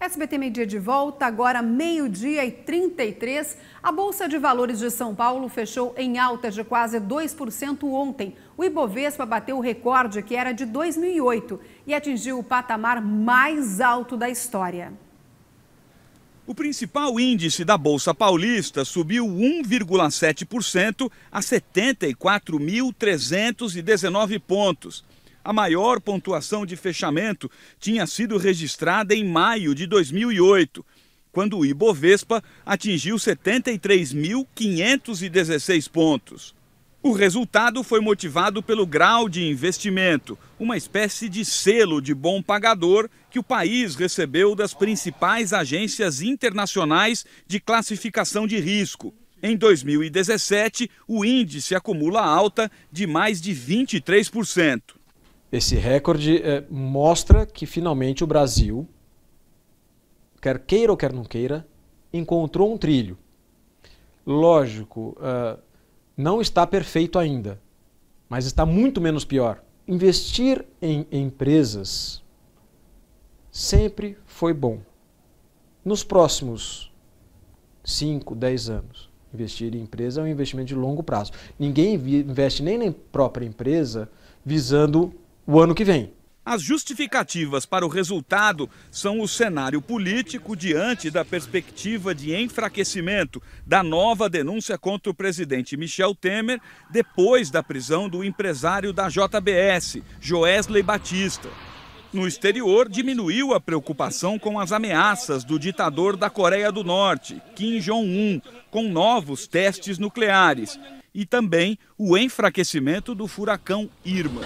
SBT Meio Dia de volta, agora 12h33. A Bolsa de Valores de São Paulo fechou em alta de quase 2% ontem. O Ibovespa bateu o recorde que era de 2008 e atingiu o patamar mais alto da história. O principal índice da Bolsa Paulista subiu 1,7% a 74.319 pontos. A maior pontuação de fechamento tinha sido registrada em maio de 2008, quando o Ibovespa atingiu 73.516 pontos. O resultado foi motivado pelo grau de investimento, uma espécie de selo de bom pagador que o país recebeu das principais agências internacionais de classificação de risco. Em 2017, o índice acumula alta de mais de 23%. Esse recorde mostra que finalmente o Brasil, quer queira ou quer não queira, encontrou um trilho. Lógico, não está perfeito ainda, mas está muito menos pior. Investir em empresas sempre foi bom. Nos próximos 5, 10 anos, investir em empresa é um investimento de longo prazo. Ninguém investe nem na própria empresa visando o ano que vem. As justificativas para o resultado são o cenário político diante da perspectiva de enfraquecimento da nova denúncia contra o presidente Michel Temer depois da prisão do empresário da JBS, Joesley Batista. No exterior, diminuiu a preocupação com as ameaças do ditador da Coreia do Norte, Kim Jong-un, com novos testes nucleares, e também o enfraquecimento do furacão Irma.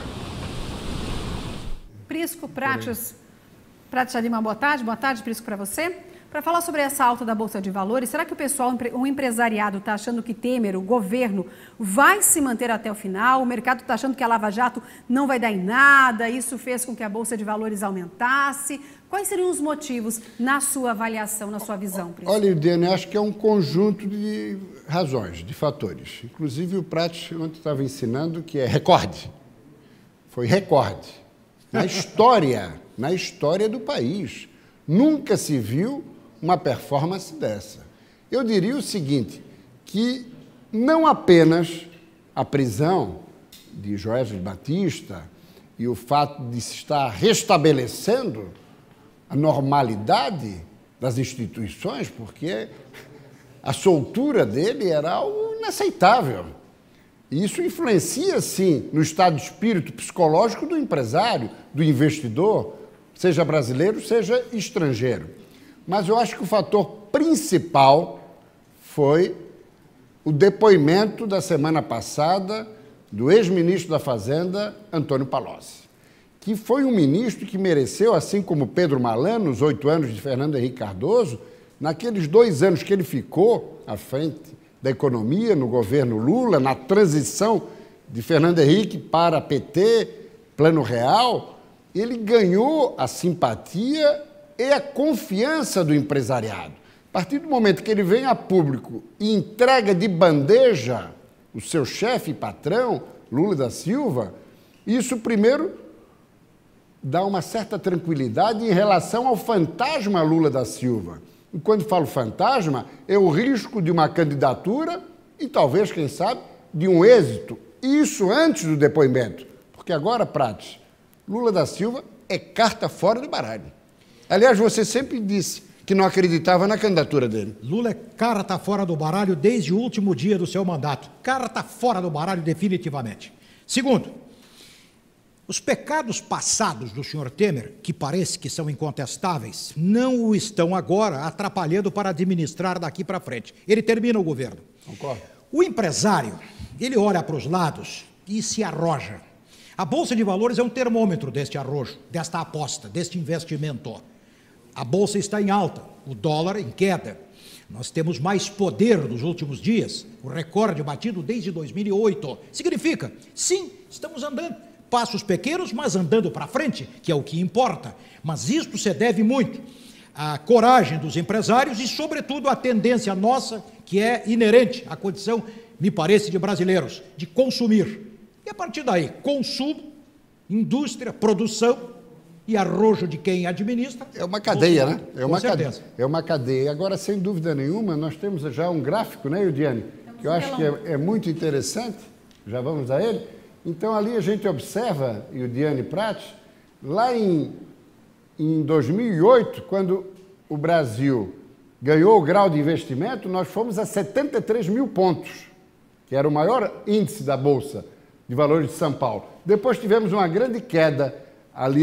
Prisco Prates Lima, boa tarde. Boa tarde, Prisco, para você. Para falar sobre essa alta da Bolsa de Valores, será que o pessoal, o empresariado está achando que Temer, o governo, vai se manter até o final? O mercado está achando que a Lava Jato não vai dar em nada, isso fez com que a Bolsa de Valores aumentasse? Quais seriam os motivos na sua avaliação, na sua visão, Prisco? Olha, Diana, eu acho que é um conjunto de razões, de fatores. Inclusive o Prates ontem estava ensinando que é recorde. Foi recorde. Na história do país. Nunca se viu uma performance dessa. Eu diria o seguinte, que não apenas a prisão de Joesley Batista e o fato de se estar restabelecendo a normalidade das instituições, porque a soltura dele era algo inaceitável. E isso influencia, sim, no estado de espírito psicológico do empresário, do investidor, seja brasileiro, seja estrangeiro. Mas eu acho que o fator principal foi o depoimento da semana passada do ex-ministro da Fazenda, Antônio Palocci, que foi um ministro que mereceu, assim como Pedro Malan, nos 8 anos de Fernando Henrique Cardoso, naqueles 2 anos que ele ficou à frente da economia no governo Lula, na transição de Fernando Henrique para PT, Plano Real, ele ganhou a simpatia e a confiança do empresariado. A partir do momento que ele vem a público e entrega de bandeja o seu chefe e patrão, Lula da Silva, isso primeiro dá uma certa tranquilidade em relação ao fantasma Lula da Silva. E quando falo fantasma, é o risco de uma candidatura e talvez, quem sabe, de um êxito. Isso antes do depoimento. Porque agora, Prates, Lula da Silva é carta fora do baralho. Aliás, você sempre disse que não acreditava na candidatura dele. Lula é carta fora do baralho desde o último dia do seu mandato. Carta fora do baralho definitivamente. Segundo, os pecados passados do senhor Temer, que parece que são incontestáveis, não o estão agora atrapalhando para administrar daqui para frente. Ele termina o governo. Concordo. O empresário, ele olha para os lados e se arroja. A Bolsa de Valores é um termômetro deste arrojo, desta aposta, deste investimento. A Bolsa está em alta, o dólar em queda. Nós temos mais poder nos últimos dias, o recorde batido desde 2008. Significa, sim, estamos andando. Passos pequenos, mas andando para frente, que é o que importa. Mas isto se deve muito à coragem dos empresários e, sobretudo, à tendência nossa, que é inerente à condição, me parece, de brasileiros, de consumir. E, a partir daí, consumo, indústria, produção e arrojo de quem administra. É uma cadeia, né? É uma cadeia. Agora, sem dúvida nenhuma, nós temos já um gráfico, né, Eudiane? Que eu acho que é muito interessante. Já vamos a ele. Então, ali a gente observa, Eudiane Prates, lá em 2008, quando o Brasil ganhou o grau de investimento, nós fomos a 73 mil pontos, que era o maior índice da Bolsa de Valores de São Paulo. Depois tivemos uma grande queda ali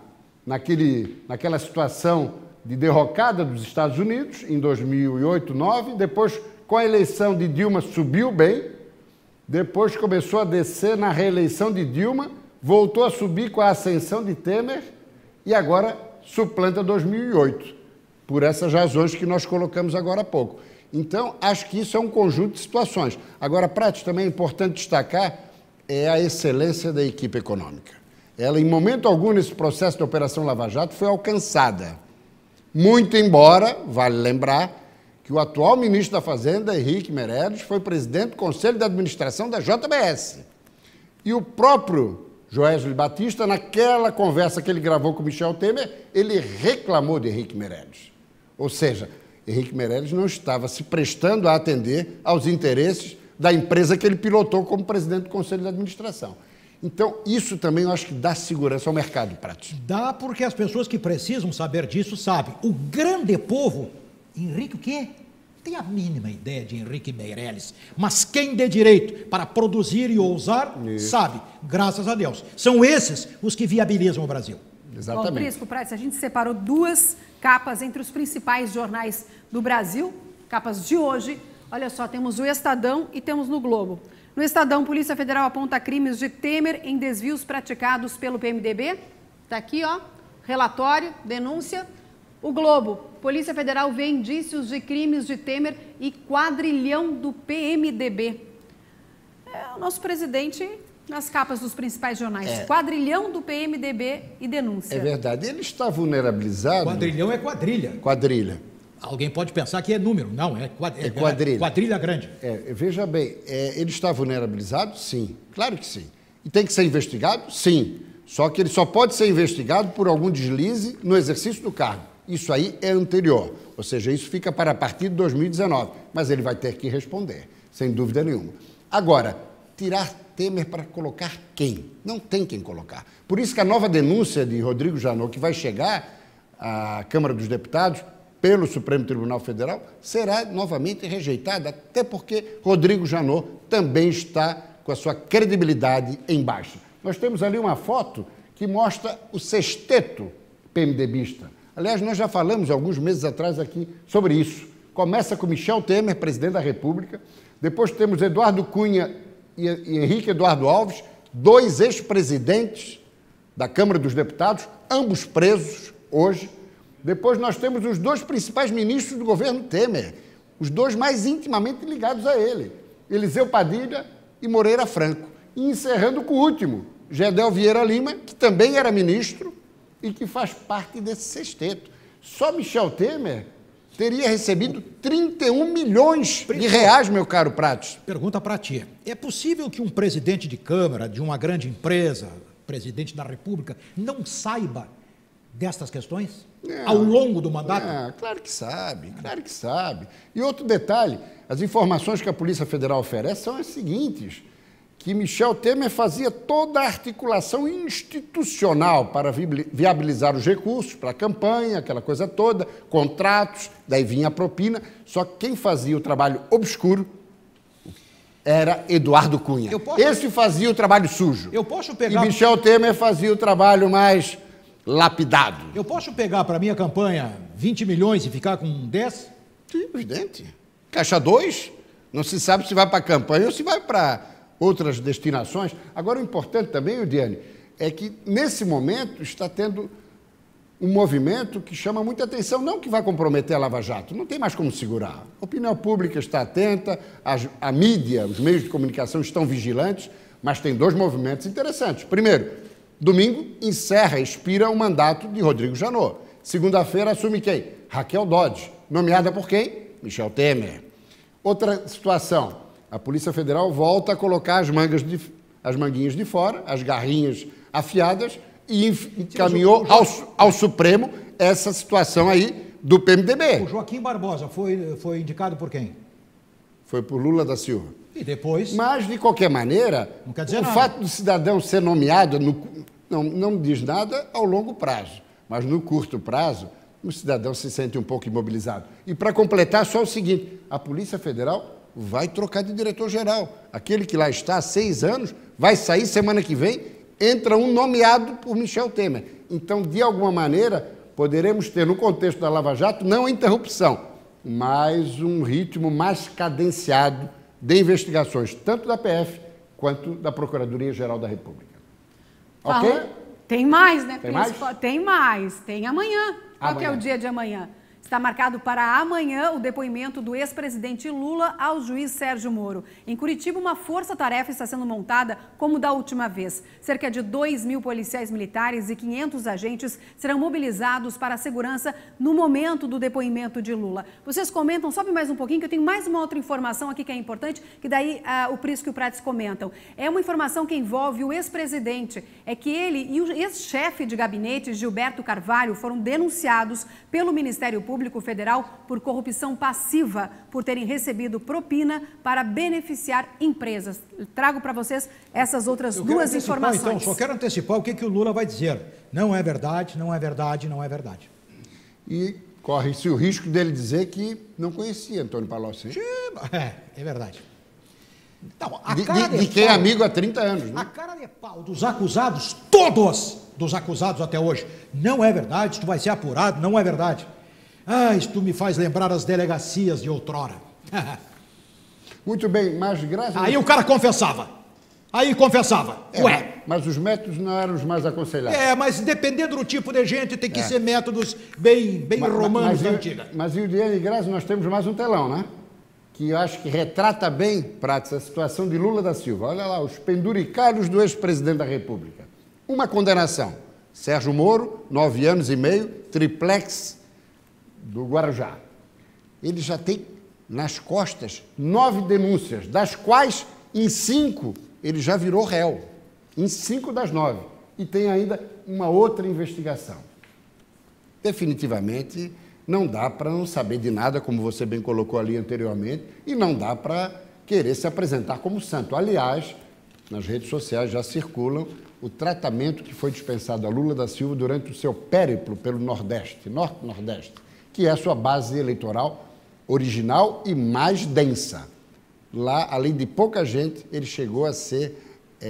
naquela situação de derrocada dos Estados Unidos, em 2008, 2009. Depois, com a eleição de Dilma, subiu bem. Depois começou a descer na reeleição de Dilma, voltou a subir com a ascensão de Temer e agora suplanta 2008, por essas razões que nós colocamos agora há pouco. Então, acho que isso é um conjunto de situações. Agora, Prates, também é importante destacar a excelência da equipe econômica. Ela, em momento algum, nesse processo de Operação Lava Jato, foi alcançada. Muito embora, vale lembrar, que o atual ministro da Fazenda, Henrique Meirelles, foi presidente do Conselho de Administração da JBS. E o próprio Joesley Batista, naquela conversa que ele gravou com Michel Temer, ele reclamou de Henrique Meirelles. Ou seja, Henrique Meirelles não estava se prestando a atender aos interesses da empresa que ele pilotou como presidente do Conselho de Administração. Então, isso também eu acho que dá segurança ao mercado, Prates. Dá, porque as pessoas que precisam saber disso sabem. O grande povo, Henrique o quê? Tem a mínima ideia de Henrique Meirelles, mas quem dê direito para produzir e ousar, sabe, graças a Deus. São esses os que viabilizam o Brasil. Exatamente. Bom, Prisco, Prates, a gente separou duas capas entre os principais jornais do Brasil, capas de hoje. Olha só, temos o Estadão e temos no Globo. No Estadão, Polícia Federal aponta crimes de Temer em desvios praticados pelo PMDB. Está aqui, ó, relatório, denúncia. O Globo, Polícia Federal vê indícios de crimes de Temer e quadrilhão do PMDB. É o nosso presidente nas capas dos principais jornais. Quadrilhão do PMDB e denúncia. É verdade. Ele está vulnerabilizado. Quadrilhão é quadrilha. Quadrilha. Alguém pode pensar que é número. Não, é quadrilha. Quadrilha grande. Veja bem, ele está vulnerabilizado? Sim. Claro que sim. E tem que ser investigado? Sim. Só que ele só pode ser investigado por algum deslize no exercício do cargo. Isso aí é anterior. Ou seja, isso fica para a partir de 2019. Mas ele vai ter que responder, sem dúvida nenhuma. Agora, tirar Temer para colocar quem? Não tem quem colocar. Por isso que a nova denúncia de Rodrigo Janot, que vai chegar à Câmara dos Deputados pelo Supremo Tribunal Federal, será novamente rejeitada, até porque Rodrigo Janot também está com a sua credibilidade em baixa. Nós temos ali uma foto que mostra o sexteto PMDBista. Aliás, nós já falamos alguns meses atrás aqui sobre isso. Começa com Michel Temer, presidente da República, depois temos Eduardo Cunha e Henrique Eduardo Alves, dois ex-presidentes da Câmara dos Deputados, ambos presos hoje. Depois nós temos os dois principais ministros do governo Temer, os dois mais intimamente ligados a ele, Eliseu Padilha e Moreira Franco. E encerrando com o último, Gedel Vieira Lima, que também era ministro e que faz parte desse sexteto. Só Michel Temer teria recebido 31 milhões de reais, meu caro Prates. Pergunta para ti. É possível que um presidente de Câmara, de uma grande empresa, presidente da República, não saiba destas questões ao longo do mandato? Claro que sabe, claro que sabe. E outro detalhe, as informações que a Polícia Federal oferece são as seguintes, que Michel Temer fazia toda a articulação institucional para viabilizar os recursos para a campanha, aquela coisa toda, contratos, daí vinha a propina, só que quem fazia o trabalho obscuro era Eduardo Cunha. Esse fazia o trabalho sujo. E Michel Temer fazia o trabalho mais lapidado. Eu posso pegar para a minha campanha 20 milhões e ficar com 10? Sim, presidente. Caixa 2, não se sabe se vai para a campanha ou se vai para outras destinações. Agora, o importante também, Eudiane, é que, nesse momento, está tendo um movimento que chama muita atenção, não que vai comprometer a Lava Jato, não tem mais como segurar. A opinião pública está atenta, a mídia, os meios de comunicação estão vigilantes, mas tem dois movimentos interessantes. Primeiro, domingo expira o mandato de Rodrigo Janot. Segunda-feira assume quem? Raquel Dodge, nomeada por quem? Michel Temer. Outra situação, a Polícia Federal volta a colocar as manguinhas de fora, as garrinhas afiadas, e encaminhou ao Supremo essa situação aí do PMDB. O Joaquim Barbosa foi indicado por quem? Foi por Lula da Silva. E depois? Mas, de qualquer maneira, não quer dizer o nada. fato do cidadão ser nomeado não diz nada ao longo prazo, mas no curto prazo, o cidadão se sente um pouco imobilizado. E, para completar, só o seguinte, a Polícia Federal vai trocar de diretor-geral. Aquele que lá está há 6 anos vai sair semana que vem, entra um nomeado por Michel Temer. Então, de alguma maneira, poderemos ter, no contexto da Lava Jato, não a interrupção, mas um ritmo mais cadenciado de investigações, tanto da PF quanto da Procuradoria-Geral da República. Ok? Tem mais, né? Tem mais? Tem mais. Tem amanhã. Qual que é o dia de amanhã? Está marcado para amanhã o depoimento do ex-presidente Lula ao juiz Sérgio Moro. Em Curitiba, uma força-tarefa está sendo montada como da última vez. Cerca de 2.000 policiais militares e 500 agentes serão mobilizados para a segurança no momento do depoimento de Lula. Vocês comentam, sobe mais um pouquinho, que eu tenho mais uma outra informação aqui que é importante, que daí o Prisco e o Prates comentam. É uma informação que envolve o ex-presidente. É que ele e o ex-chefe de gabinete, Gilberto Carvalho, foram denunciados pelo Ministério Público Federal por corrupção passiva, por terem recebido propina para beneficiar empresas. Trago para vocês essas outras duas informações. Então, só quero antecipar o que o Lula vai dizer. Não é verdade, não é verdade, não é verdade. E corre-se o risco dele dizer que não conhecia Antônio Palocci. É verdade. Não, de quem é amigo há 30 anos. Né? A cara de pau dos acusados, todos dos acusados até hoje. Não é verdade, tu vai ser apurado, não é verdade. Isto me faz lembrar as delegacias de outrora. Muito bem, mas graças Aí o cara confessava. Ué. Mas os métodos não eram os mais aconselhados. Mas dependendo do tipo de gente, tem que ser métodos bem romanos da antiga. Mas e o Diane e Graça, nós temos mais um telão, né? Que eu acho que retrata bem, Prates, a situação de Lula da Silva. Olha lá, os penduricalhos do ex-presidente da República. Uma condenação. Sérgio Moro, 9 anos e meio, triplex do Guarujá. Ele já tem nas costas 9 denúncias, das quais em 5 ele já virou réu. Em 5 das 9. E tem ainda uma outra investigação. Definitivamente, não dá para não saber de nada, como você bem colocou ali anteriormente, e não dá para querer se apresentar como santo. Aliás, nas redes sociais já circulam o tratamento que foi dispensado a Lula da Silva durante o seu périplo pelo Nordeste, Norte-Nordeste, que é a sua base eleitoral original e mais densa. Lá, além de pouca gente, ele chegou a ser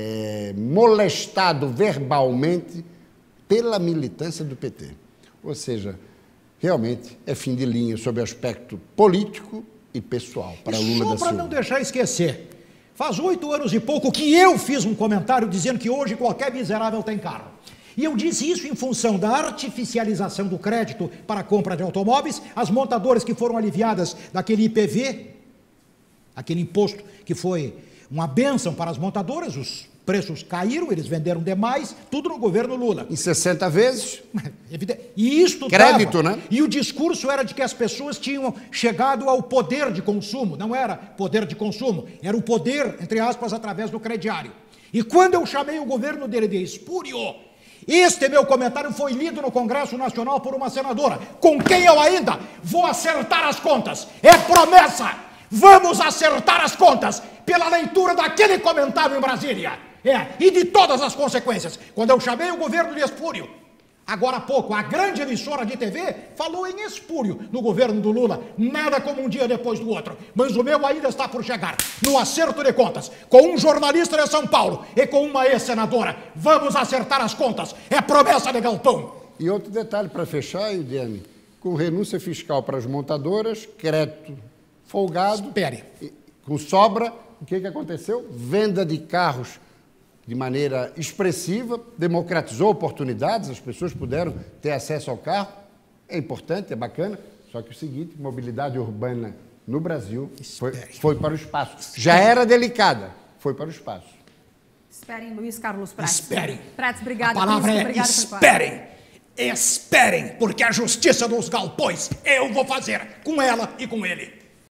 molestado verbalmente pela militância do PT. Ou seja, realmente é fim de linha sob o aspecto político e pessoal para Lula da Silva. Só para não deixar esquecer, faz 8 anos e pouco que eu fiz um comentário dizendo que hoje qualquer miserável tem carro. E eu disse isso em função da artificialização do crédito para a compra de automóveis, as montadoras que foram aliviadas daquele IPV, aquele imposto que foi uma bênção para as montadoras, os preços caíram, eles venderam demais, tudo no governo Lula. Em 60 vezes? E isto crédito, né? E o discurso era de que as pessoas tinham chegado ao poder de consumo, não era poder de consumo, era o poder, entre aspas, através do crediário. E quando eu chamei o governo dele de espúrio, este meu comentário foi lido no Congresso Nacional por uma senadora, com quem eu ainda vou acertar as contas. É promessa! Vamos acertar as contas pela leitura daquele comentário em Brasília. E de todas as consequências. Quando eu chamei o governo de espúrio, agora há pouco, a grande emissora de TV falou em espúrio no governo do Lula. Nada como um dia depois do outro. Mas o meu ainda está por chegar. No acerto de contas, com um jornalista de São Paulo e com uma ex-senadora. Vamos acertar as contas. É promessa de galpão. E outro detalhe para fechar, Diane, com renúncia fiscal para as montadoras, crédito folgado. Espere. Com sobra, o que aconteceu? Venda de carros de maneira expressiva, democratizou oportunidades, as pessoas puderam ter acesso ao carro. É importante, é bacana, só que o seguinte, mobilidade urbana no Brasil foi para o espaço. Já era delicada, foi para o espaço. Esperem, Luiz Carlos Prates. Esperem. Prates, obrigado. A palavra é esperem. Esperem, porque a justiça dos galpões eu vou fazer com ela e com ele.